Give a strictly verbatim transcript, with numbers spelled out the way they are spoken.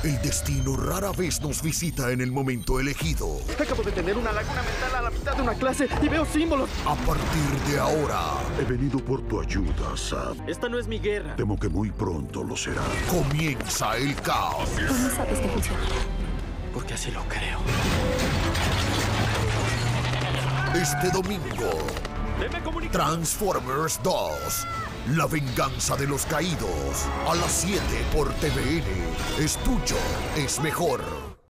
El destino rara vez nos visita en el momento elegido. Acabo de tener una laguna mental a la mitad de una clase y veo símbolos. A partir de ahora, he venido por tu ayuda, Sam. Esta no es mi guerra. Temo que muy pronto lo será. Comienza el caos. ¿Cómo sabes que funcionará? Porque así lo creo. Este domingo, Transformers dos. La venganza de los caídos. A las siete por T V N. Es tuyo, es mejor.